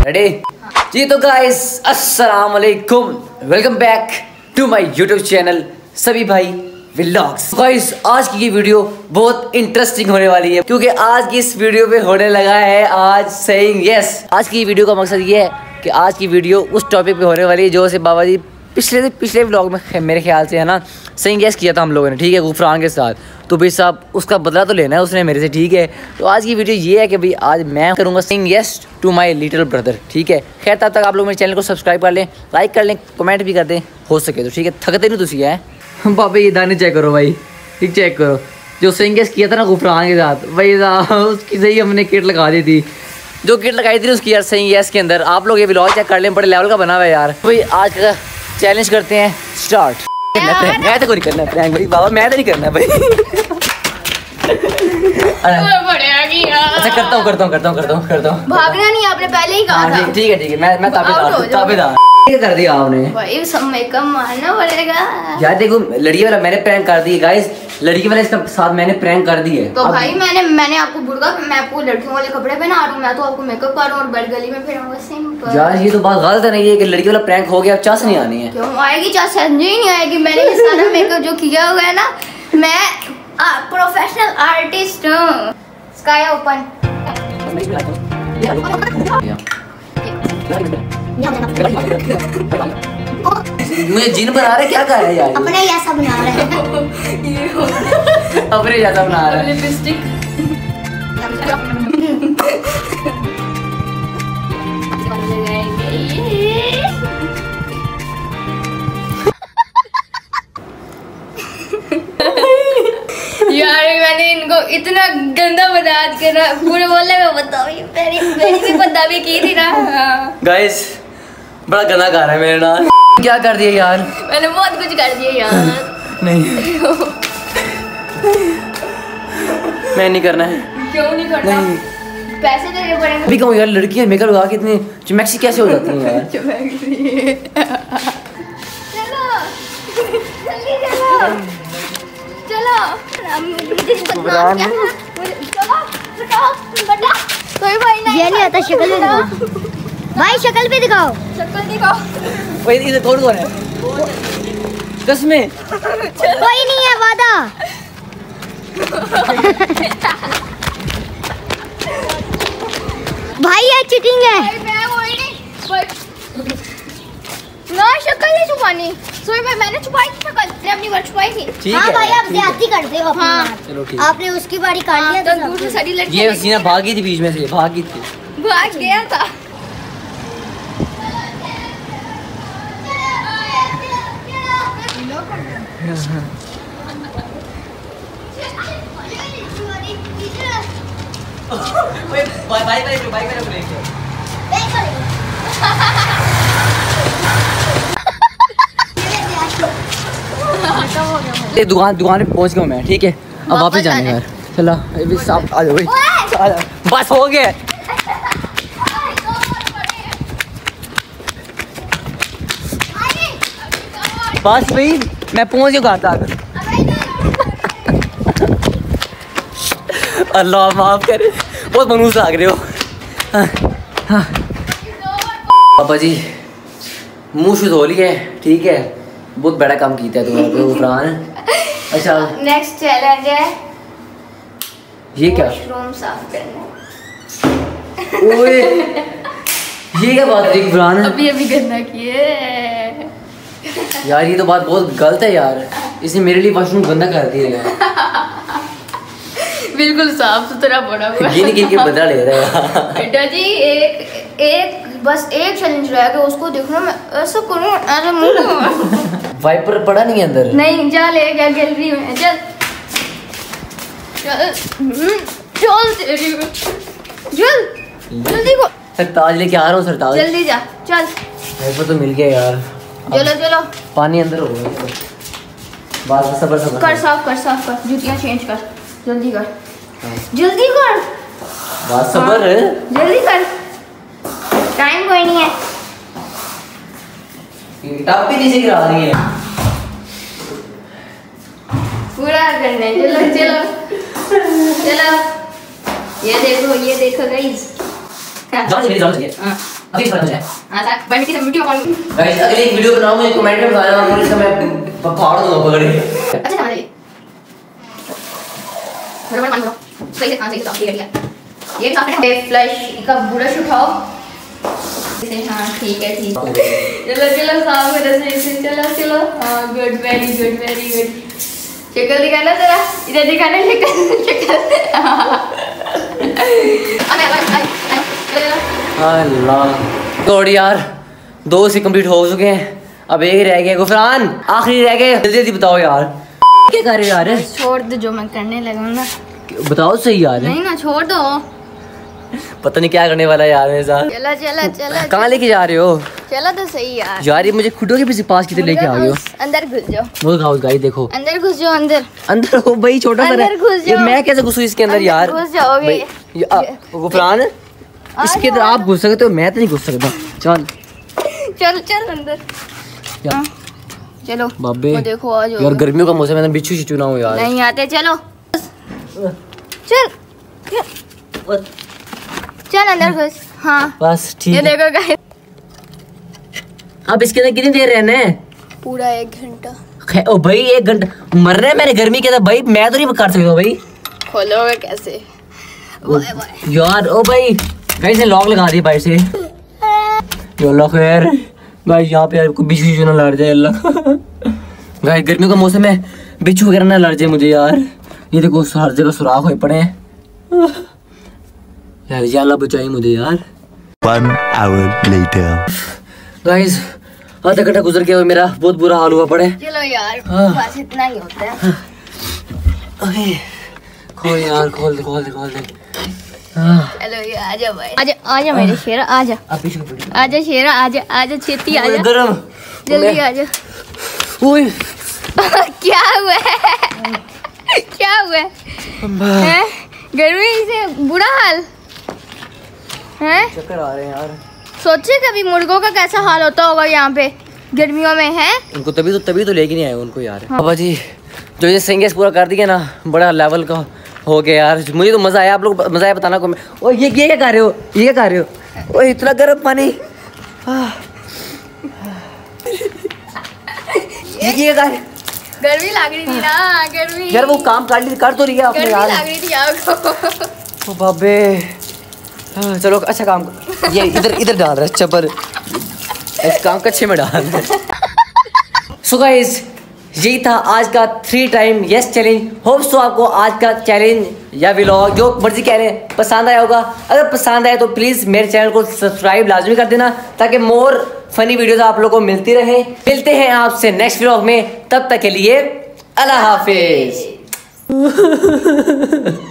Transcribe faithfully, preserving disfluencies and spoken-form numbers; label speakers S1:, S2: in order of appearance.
S1: Ready जी। तो guys अस्सलाम वालेकुम, welcome back to my YouTube channel सभी भाई व्लॉग्स। गाइस आज की ये वीडियो बहुत इंटरेस्टिंग होने वाली है क्योंकि आज की इस वीडियो पे होने लगा है आज सेइंग यस। आज की वीडियो का मकसद ये है कि आज की वीडियो उस टॉपिक पे होने वाली है जो से बाबा जी पिछले से पिछले व्लॉग में मेरे ख्याल से है ना सेइंग यस किया था हम लोगों ने, ठीक है, गुफरान के साथ। तो भाई साहब उसका बदला तो लेना है उसने मेरे से, ठीक है। तो आज की वीडियो ये है कि भाई आज मैं करूँगा saying yes to my little brother, ठीक है। खैर तब तक आप लोग मेरे चैनल को सब्सक्राइब कर लें, लाइक कर लें, कमेंट भी कर दें हो सके तो, ठीक है। थकते नहीं तुसी है बाबा। ये दाने चेक करो भाई, ठीक चेक करो जो सेइंग यस किया था ना गुफरान के साथ, भाई उसकी सही हमने किट लगा दी थी, जो किट लगाई थी उसकी यार सेइंग यस के अंदर। आप लोग ये व्लॉग चेक कर लें, बड़े लेवल का बना हुआ है यार। भाई आज का चैलेंज करते हैं स्टार्ट। मैं तो कोई करना है प्रैंक भाई बाबा, मैं तो नहीं करना भाई। अच्छा करता हूँ करता हूँ करता हूँ करता हूँ करता हूँ
S2: भागना नहीं, आपने पहले ही कहा था।
S1: ठीक है ठीक है, मैं मैं ताबेदार ताबेदार कर दिया आपने
S2: भाई, सब मेकअप मारना पड़ेगा
S1: यार। देखो लड़की वाला मैंने प्रैंक कर दी गाइस, लड़की वाले इसका साथ मैंने प्रैंक कर दी है।
S2: तो भाई मैंने मैंने आपको बुड़का, मैं आपको लड़कियों वाले कपड़े पहना रहा हूँ, मैं तो आपको मेकअप कर रहा हूँ और बैठ गली में फिर सिंपल। यार ये तो बात गलत है नहीं है कि लड़की वाला प्रैंक हो गया, अब चास नहीं आनी है। क्यों आएगी चास? नहीं नहीं आएगी। मैंने ये सारा मेकअप जो किया हुआ है ना, मैं प्रोफेशनल आर्टिस्ट हूँ। स्काई ओपन
S1: मुझे जिन बना रहे क्या कर रहे हैं यार?
S2: अपने जैसा बना रहे हैं।
S1: अपने जैसा बना रहे हैं।
S2: लिपस्टिक यार मैंने इनको इतना गंदा बना के ना पूरे बोलने में बताओ, मेरी मेरी भी बदनामी की थी ना।
S1: गाइस बड़ा गंदा कर रहा है मेरे नाल। क्या कर दिया यार?
S2: मैंने बहुत कुछ कर दिया यार।
S1: नहीं मैं नहीं करना है।
S2: क्यों नहीं करना?
S1: नहीं
S2: पैसे देने पड़ेंगे।
S1: अभी कहूँ यार लड़की है मेकअप लगा के इतनी चिमैक्सी कैसे हो जाती है यार?
S2: चलो जल्दी चलो चलो बदनाम क्या है? चलो हटाओ बटा। कोई भाई नहीं, ये नहीं आता। शक्ल भी दिखाओ भाई, शक्ल भी दिखाओ, शक्ल दिखाओ।
S1: भाई इधर कौन कौन है? कसमें
S2: कोई नहीं है, वादा। भाई ये चीटिंग है। मैं वही नहीं ना, शक्ल नहीं छुपानी। सोई भाई मैंने छुपाई थी शक्ल, मैंने अपनी बार छुपाई थी। हाँ भाई आप ज्यादती करते हो। हाँ
S1: चलो ठीक,
S2: आपने उसकी बारी काट लिया तो दूसरी सारी लड़की
S1: ये सीना भागी थी बीच में से, भागी थी,
S2: भाग गया था।
S1: दुकान दुकान पे पहुंच गया मैं, ठीक है। अब वापस जाने यार। चला अभी साहब आ जाओ भाई, बस हो गया। बस भाई मैं पहुंच गया घर तक। अल्लाह माफ करे, बहुत मनूस लाग रहे हो। पापा जी मुँह शुद्ध हो लिया है, ठीक है। बहुत बड़ा काम किया है तुम्हारे गुफरान। अच्छा
S2: नेक्स्ट चैलेंज है
S1: ये क्या?
S2: वॉशरूम साफ करना।
S1: ओए ये क्या बात है गुफरान?
S2: अभी अभी गंदा किए
S1: यार, ये तो बात बहुत गलत है यार। इसने मेरे लिए वॉशरूम गंदा कर दिया यार।
S2: बिल्कुल साफ सुथरा पड़ा हुआ है।
S1: गिन गिन के बदला ले रहा है
S2: बेटा जी। एक एक बस एक चैलेंज रह गया, उसको देखना। मैं ऐसा करूं, ऐसा मुंह
S1: वाइपर पड़ा नहीं अंदर?
S2: नहीं, जा ले गया गैलरी में। चल चल चल तेरी चल जल्दी को।
S1: सरताज लेके आ रहा हूँ सरताज।
S2: जल्दी जा चल।
S1: वाइपर तो मिल गया यार।
S2: चलो चलो
S1: पानी अंदर हो गया। बस सबर सबर
S2: कर, साफ कर साफ कर, जूतियाँ चेंज कर, जल्दी कर जल्दी कर।
S1: बस सबर
S2: जल्दी कर, टाइम कोई नहीं है।
S1: टप भी नीचे गिरा रही है।
S2: पूरा करने चलो चलो चलो। ये देखो ये देखो गाइस।
S1: जाओ चलिए जाओ चलिए। अभी बन जाए।
S2: हां सर भाई मिट्टी से मिट्टी में कौन
S1: गाइस अगली एक वीडियो बनाऊंगा मुझे कमेंट में बताना और इसका मैं फाड़ दूंगा पकड़ के।
S2: अच्छा समझ लिए बराबर मान लो सही से हां सही से ठीक है ठीक है ये साफ है फ्लश का ब्रश उठाओ इसे हां ठीक है ठीक चलो चलो साफ कर दे इसे चलो चलो हां good very good very good शक्ल दिखाना जरा इधर दिखाना शक्ल शक्ल अरे अरे
S1: अल्लाह गॉड यार दो से कंप्लीट हो चुके हैं अब एक रह गया गुफरान आखिरी रह गए जल्दी जल्दी बताओ यार क्या कर रहे हो यार
S2: छोड़ दो जो मैं करने लगा ना
S1: बताओ सही यार
S2: नहीं ना छोड़ दो
S1: पता नहीं क्या करने वाला है यार मेरे साथ
S2: चला चला चला
S1: कहाँ लेके जा रहे हो
S2: चलो तो सही यार
S1: यार ये मुझे खुदों के पीछे पास कितने लेके आ गए हो
S2: अंदर घुस जाओ
S1: वो गाइस गाइस देखो
S2: अंदर घुस जाओ अंदर
S1: अंदर हो भाई छोटा सा
S2: अंदर घुस
S1: ये
S2: जाओ
S1: मैं कैसे घुसूं इसके अंदर यार
S2: घुस जाओगे
S1: गुफरान इसके अंदर आप घुस सकते हो मैं तो नहीं घुस सकता चल
S2: चल चल अंदर हाँ, चलो
S1: बाबे
S2: वो देखो आज
S1: यार गर्मियों का मौसम है ना बिच्छू शिचू ना हो यार
S2: नहीं आते चलो चल चल अंदर घुस हाँ
S1: बस ठीक
S2: ये
S1: है
S2: देखो गाइस
S1: अब इसके अंदर कितनी देर रहना है
S2: पूरा एक घंटा
S1: खे- ओ भाई एक घंटा मर रहे हैं मैंने गर्मी के अंदर भाई मैं तो नहीं कर सकता भाई
S2: खोलोगे कैसे वाह, वाह।
S1: यार ओ भाई गाइस ने लॉक लगा दी भाई से यो अल्लाह खैर भाई यहाँ पे यार कोई बिच्छू बिच्छू ना लड़ जाए अल्लाह गाइस गर्मियों का मौसम है बिच्छू वगैरह ना लड़ जाए मुझे यार ये देखो हर जगह सुराख हुए पड़े हैं यार या अल्लाह बचाई मुझे यार
S3: One hour later.
S1: गाइस आधा घंटा गुजर गया और मेरा बहुत बुरा हाल हुआ पड़े
S2: चलो यार
S1: हाँ।
S2: बस इतना ही होता है
S1: अरे खोल यार खोल दे खोल दे खोल दे हाँ।
S2: चलो ये आजा भाई आजा आजा मेरे शेरा आजा
S1: अब पीछे पीछे
S2: आजा शेरा आजा आजा छेती आजा
S1: गरम
S2: जल्दी आजा
S1: ओए
S2: क्या हुआ है क्या हुआ है हैं? गर्मी से बुरा हाल हैं
S1: चक्कर आ रहे हैं यार
S2: सोचे कभी मुर्गों का कैसा हाल होता होगा यहाँ पे गर्मियों में है
S1: उनको तभी तो तभी तो लेके नहीं आए उनको यार बाबा जी जो ये सिंगेस पूरा कर दिया ना बड़ा लेवल का हो गया यार मुझे तो मजा आया आप लोग मजा आया बताना को ओ ये ये क्या कर रहे हो ये क्या कर रहे हो ओ इतना गर्म पानी ये क्या कर
S2: गर्मी लग रही थी ना गर्मी
S1: यार वो काम कर ली कर तो रही है आपने
S2: गर्मी
S1: यार
S2: लग रही थी आपको
S1: ओ बाबे हाँ, चलो अच्छा काम कर ये इधर इधर डाल रहा है चपर इस काम कच्चे में डाल रहे सो गाइस यही था आज का three time yes challenge hope so आपको आज का चैलेंज या व्लॉग जो मर्जी कह रहे हैं पसंद आया होगा अगर पसंद आए तो प्लीज़ मेरे चैनल को सब्सक्राइब लाजमी कर देना ताकि मोर फनी वीडियोस आप लोगों को मिलती रहे मिलते हैं आपसे नेक्स्ट व्लॉग में तब तक के लिए अल्लाह हाफिज